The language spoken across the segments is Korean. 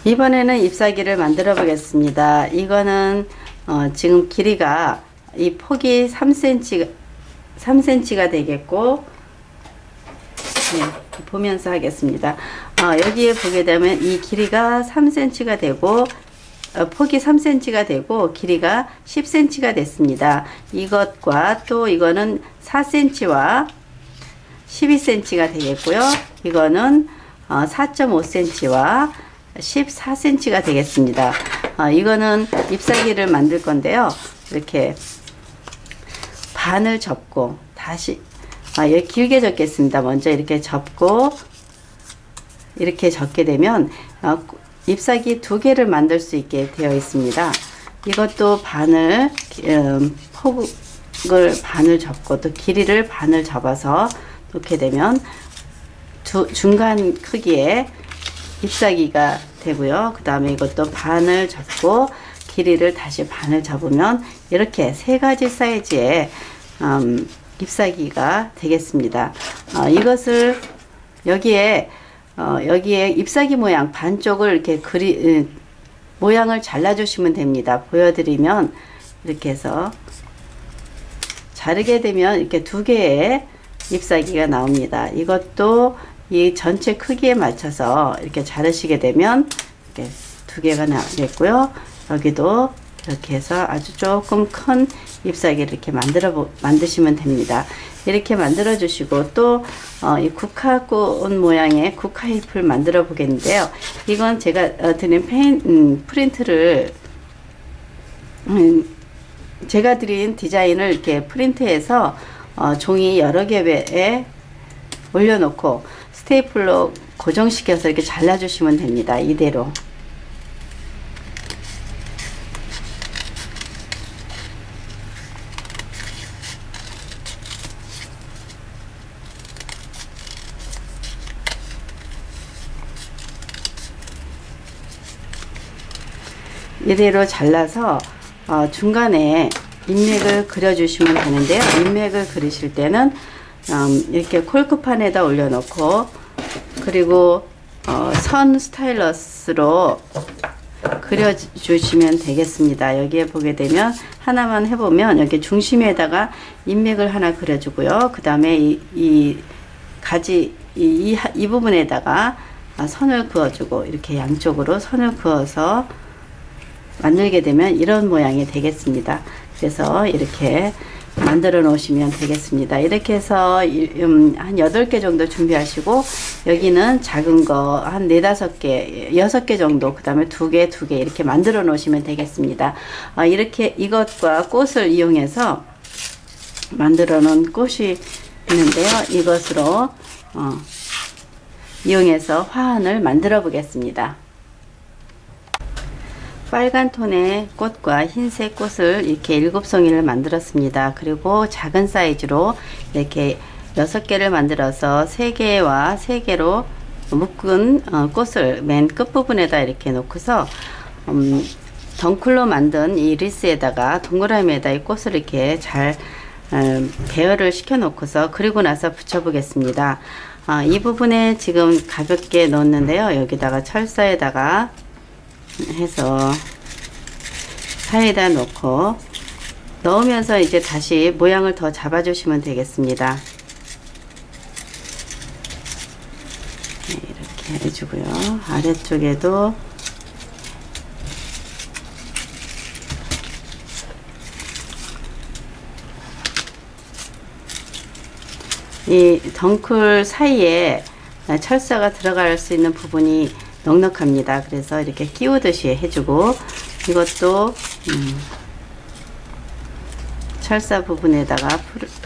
이번에는 잎사귀를 만들어 보겠습니다. 이거는 지금 길이가 이 폭이 3cm가 되겠고, 네, 보면서 하겠습니다. 여기에 보게 되면 이 길이가 3cm가 되고 폭이 3cm가 되고 길이가 10cm가 됐습니다. 이것과 또 이거는 4cm와 12cm가 되겠고요. 이거는 4.5cm와 14cm가 되겠습니다. 이거는 잎사귀를 만들 건데요. 이렇게 반을 접고 다시 여기 길게 접겠습니다. 먼저 이렇게 접고 이렇게 접게 되면 잎사귀 2개를 만들 수 있게 되어 있습니다. 이것도 반을 폭을 반을 접고 또 길이를 반을 접어서 놓게 되면 중간 크기의 잎사귀가 되고요. 그 다음에 이것도 반을 접고 길이를 다시 반을 접으면 이렇게 3가지 사이즈의 잎사귀가 되겠습니다. 이것을 여기에 잎사귀 모양 반쪽을 이렇게 모양을 잘라 주시면 됩니다. 보여드리면 이렇게 해서 자르게 되면 이렇게 2개의 잎사귀가 나옵니다. 이것도 이 전체 크기에 맞춰서 이렇게 자르시게 되면 이렇게 2개가 나오겠고요. 여기도 이렇게 해서 아주 조금 큰 잎사귀를 이렇게 만드시면 됩니다. 이렇게 만들어 주시고 또 이 국화꽃 모양의 국화잎을 만들어 보겠는데요. 이건 제가 드린 프린트를 제가 드린 디자인을 이렇게 프린트해서 종이 여러 개에 올려놓고 스테이플러 고정시켜서 이렇게 잘라주시면 됩니다. 이대로. 이대로 잘라서 중간에 인맥을 그려주시면 되는데요. 인맥을 그리실 때는 이렇게 콜크판에다 올려놓고 그리고 선 스타일러스로 그려주시면 되겠습니다. 여기에 보게 되면 하나만 해보면 여기 중심에다가 인맥을 하나 그려주고요. 그 다음에 이 가지 이 부분에다가 선을 그어주고 이렇게 양쪽으로 선을 그어서 만들게 되면 이런 모양이 되겠습니다. 그래서 이렇게 만들어 놓으시면 되겠습니다. 이렇게 해서 한 8개 정도 준비하시고 여기는 작은 거 한 4, 5개, 6개 정도 그 다음에 2개 이렇게 만들어 놓으시면 되겠습니다. 이렇게 이것과 꽃을 이용해서 만들어 놓은 꽃이 있는데요. 이것으로 이용해서 화환을 만들어 보겠습니다. 빨간 톤의 꽃과 흰색 꽃을 이렇게 7송이를 만들었습니다. 그리고 작은 사이즈로 이렇게 6개를 만들어서 3개와 3개로 묶은 꽃을 맨 끝부분에다 이렇게 놓고서 덩쿨로 만든 이 리스에다가 동그라미에다 이 꽃을 이렇게 잘 배열을 시켜 놓고서 그리고 나서 붙여 보겠습니다. 이 부분에 지금 가볍게 넣었는데요. 여기다가 철사에다가 해서 사이에다 놓고 넣으면서 이제 다시 모양을 더 잡아 주시면 되겠습니다. 네, 이렇게 해주고요. 아래쪽에도 이 덩쿨 사이에 철사가 들어갈 수 있는 부분이 넉넉합니다. 그래서 이렇게 끼우듯이 해주고 이것도 철사 부분에다가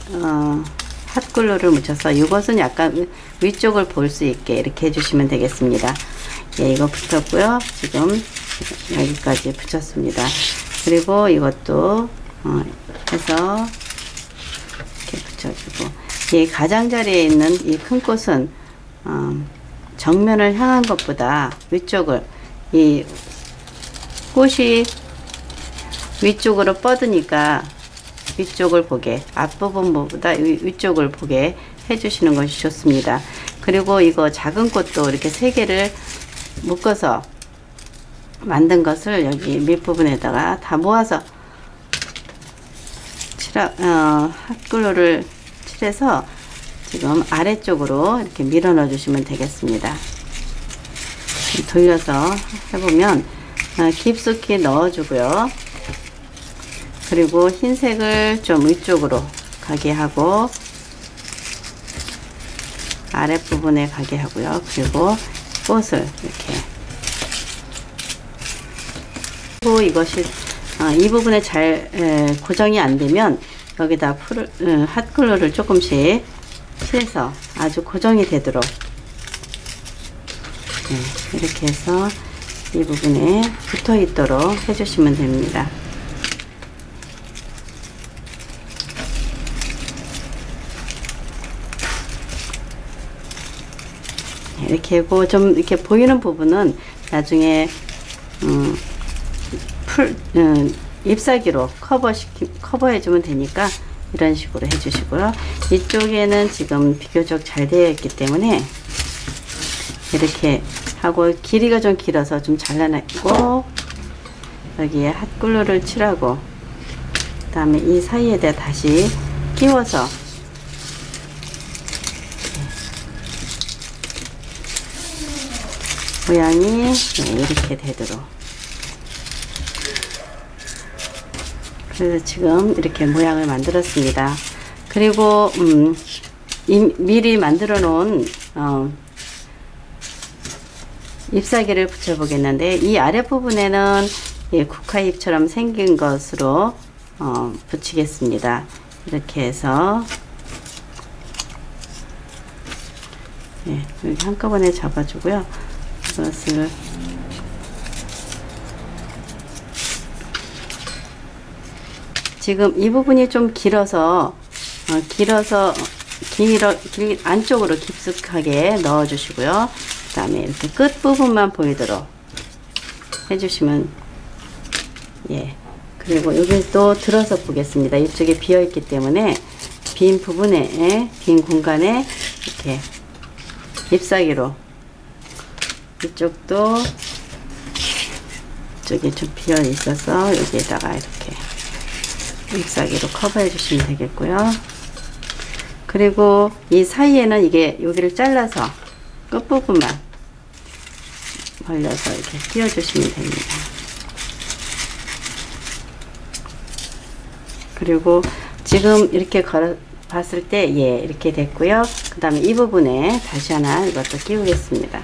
핫글루를 묻혀서 이것은 약간 위쪽을 볼 수 있게 이렇게 해주시면 되겠습니다. 예, 이거 붙었고요. 지금 여기까지 붙였습니다. 그리고 이것도 해서 이렇게 붙여주고 이 가장자리에 있는 이 큰 꽃은 정면을 향한 것보다 위쪽을 이 꽃이 위쪽으로 뻗으니까 위쪽을 보게 앞부분보다 위쪽을 보게 해주시는 것이 좋습니다. 그리고 이거 작은 꽃도 이렇게 3개를 묶어서 만든 것을 여기 밑부분에다가 다 모아서 핫글루를 칠해서 지금 아래쪽으로 이렇게 밀어 넣어 주시면 되겠습니다. 돌려서 해보면 깊숙이 넣어 주고요. 그리고 흰색을 좀 위쪽으로 가게 하고 아랫부분에 가게 하고요. 그리고 꽃을 이렇게, 그리고 이것이 이 부분에 잘 고정이 안 되면 여기다 핫글루를 조금씩 칠해서 아주 고정이 되도록 이렇게 해서 이 부분에 붙어 있도록 해주시면 됩니다. 이렇게 하고, 좀 이렇게 보이는 부분은 나중에 잎사귀로 커버해 주면 되니까 이런 식으로 해 주시고요. 이쪽에는 지금 비교적 잘 되어 있기 때문에 이렇게 하고, 길이가 좀 길어서 좀 잘라내고 여기에 핫글루를 칠하고, 그 다음에 이 사이에다 다시 끼워서 모양이 이렇게 되도록, 그래서 지금 이렇게 모양을 만들었습니다. 그리고 미리 만들어 놓은 잎사귀를 붙여 보겠는데, 이 아랫부분에는 국화잎처럼 생긴 것으로 붙이겠습니다. 이렇게 해서 여기 한꺼번에 잡아주고요. 이것을 지금 이 부분이 좀 길어서 안쪽으로 깊숙하게 넣어 주시고요. 그 다음에 이렇게 끝 부분만 보이도록 해주시면, 그리고 여기 또 들어서 보겠습니다. 이쪽에 비어 있기 때문에 빈 부분에, 빈 공간에 이렇게 잎사귀로, 이쪽도 이쪽에 좀 비어 있어서 여기에다가 이렇게 잎사귀로 커버해 주시면 되겠고요. 그리고 이 사이에는 여기를 잘라서 끝부분만 벌려서 이렇게 끼워 주시면 됩니다. 그리고 지금 이렇게 봤을 때 이렇게 됐고요. 그 다음에 이 부분에 다시 하나 이것도 끼우겠습니다.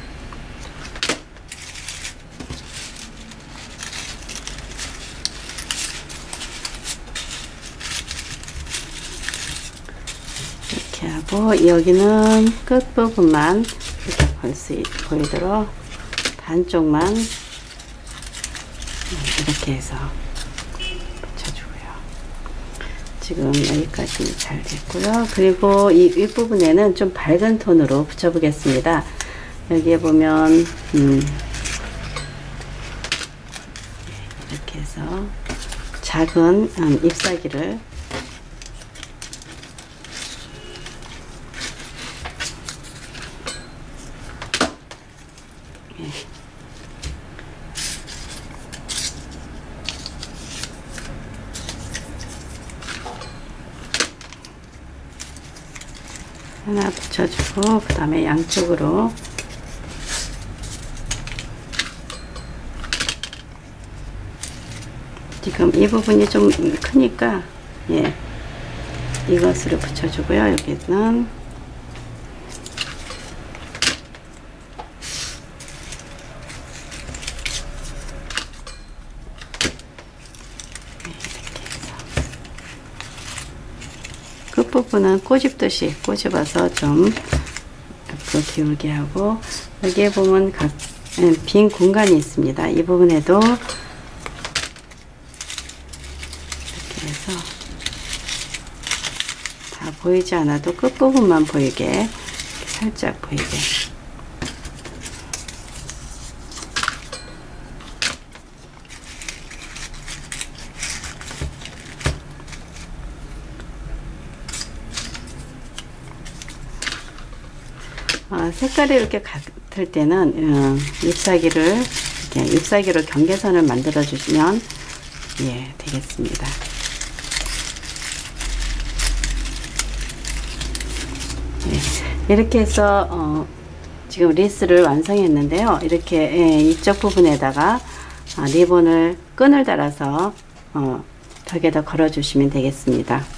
이렇게 하고, 여기는 끝부분만 이렇게 보이도록 반쪽만 이렇게 해서 붙여주고요. 지금 여기까지 잘 됐고요. 그리고 이 윗부분에는 좀 밝은 톤으로 붙여 보겠습니다. 여기에 보면 이렇게 해서 작은 잎사귀를 하나 붙여주고, 그 다음에 양쪽으로 지금 이 부분이 좀 크니까 이것으로 붙여주고요. 여기는 끝부분은 꼬집듯이 꼬집어서 좀 옆으로 기울게 하고, 여기에 보면 빈 공간이 있습니다. 이 부분에도 이렇게 해서 다 보이지 않아도 끝부분만 보이게, 살짝 보이게 색깔이 이렇게 같을 때는 잎사귀를 이렇게 잎사귀로 경계선을 만들어 주시면 예, 되겠습니다. 예, 이렇게 해서 지금 리스를 완성했는데요. 이렇게 예, 이쪽 부분에다가 리본을 끈을 달아서 벽에다 걸어 주시면 되겠습니다.